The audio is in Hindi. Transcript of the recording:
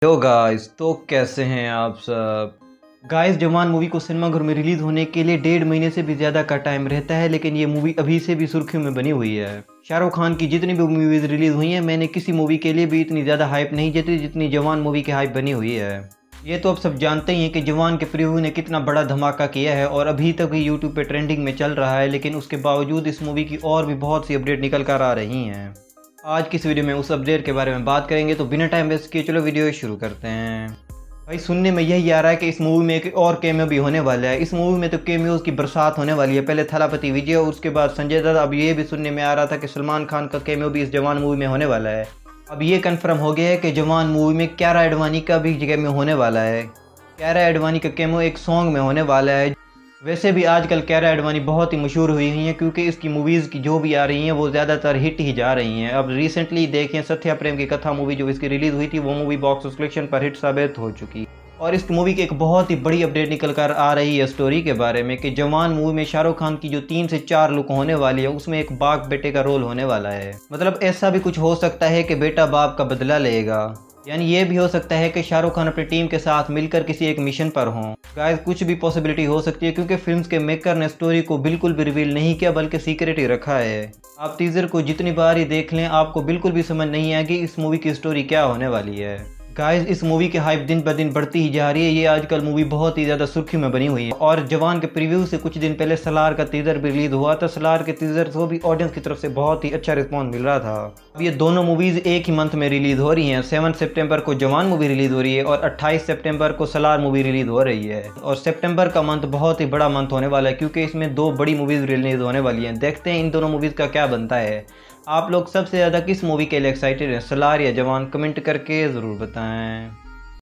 हेलो गाइस, तो कैसे हैं आप सब। गाइस, जवान मूवी को सिनेमाघर में रिलीज़ होने के लिए 1.5 महीने से भी ज़्यादा का टाइम रहता है, लेकिन ये मूवी अभी से भी सुर्खियों में बनी हुई है। शाहरुख खान की जितनी भी मूवीज़ रिलीज़ हुई हैं, मैंने किसी मूवी के लिए भी इतनी ज़्यादा हाइप नहीं जती जितनी जवान मूवी की हाइप बनी हुई है। ये तो अब सब जानते ही हैं कि जवान के प्रीव्यू ने कितना बड़ा धमाका किया है और अभी तक ये यूट्यूब पे ट्रेंडिंग में चल रहा है, लेकिन उसके बावजूद इस मूवी की और भी बहुत सी अपडेट निकल कर आ रही हैं। आज की इस वीडियो में उस अपडेट के बारे में बात करेंगे, तो बिना टाइम वेस्ट किए चलो वीडियो शुरू करते हैं। भाई, सुनने में यही आ रहा है कि इस मूवी में एक और कैमियो भी होने वाला है। इस मूवी में तो कैमियोज की बरसात होने वाली है। पहले थलापति विजय और उसके बाद संजय दत्त। अब ये भी सुनने में आ रहा था कि सलमान खान का कैमियो भी इस जवान मूवी में होने वाला है। अब ये कंफर्म हो गया है कि जवान मूवी में कियारा आडवाणी का भी कैमियो होने वाला है। कियारा आडवाणी का कैमियो एक सॉन्ग में होने वाला है। वैसे भी आजकल कियारा आडवाणी बहुत ही मशहूर हुई हैं, क्योंकि इसकी मूवीज़ की जो भी आ रही हैं वो ज़्यादातर हिट ही जा रही हैं। अब रिसेंटली देखें, सत्या प्रेम की कथा मूवी जो इसकी रिलीज़ हुई थी, वो मूवी बॉक्स ऑफिस कलेक्शन पर हिट साबित हो चुकी। और इस मूवी की एक बहुत ही बड़ी अपडेट निकल कर आ रही है स्टोरी के बारे में कि जवान मूवी में शाहरुख खान की जो 3 से 4 लुक होने वाली है, उसमें एक बाप बेटे का रोल होने वाला है। मतलब ऐसा भी कुछ हो सकता है कि बेटा बाप का बदला लेगा, यानी ये भी हो सकता है कि शाहरुख खान अपनी टीम के साथ मिलकर किसी एक मिशन पर हों। गाइस, कुछ भी पॉसिबिलिटी हो सकती है, क्योंकि फिल्म्स के मेकर ने स्टोरी को बिल्कुल भी रिवील नहीं किया, बल्कि सीक्रेट ही रखा है। आप टीजर को जितनी बार ही देख लें, आपको बिल्कुल भी समझ नहीं आएगी इस मूवी की स्टोरी क्या होने वाली है। गाइस, इस मूवी की हाइप दिन ब दिन बढ़ती ही जा रही है। ये आजकल मूवी बहुत ही ज़्यादा सुर्खी में बनी हुई है। और जवान के प्रीव्यू से कुछ दिन पहले सलार का टीजर भी रिलीज हुआ था। सलार के टीजर को भी ऑडियंस की तरफ से बहुत ही अच्छा रिस्पॉन्स मिल रहा था। अब ये दोनों मूवीज़ एक ही मंथ में रिलीज़ हो रही हैं। 7 सितंबर को जवान मूवी रिलीज़ हो रही है और 28 सितंबर को सलार मूवी रिलीज़ हो रही है। और सितंबर का मंथ बहुत ही बड़ा मंथ होने वाला है, क्योंकि इसमें 2 बड़ी मूवीज़ रिलीज़ होने वाली हैं। देखते हैं इन दोनों मूवीज़ का क्या बनता है। आप लोग सबसे ज़्यादा किस मूवी के लिए एक्साइटेड हैं, सलार या जवान? कमेंट करके ज़रूर बताएं।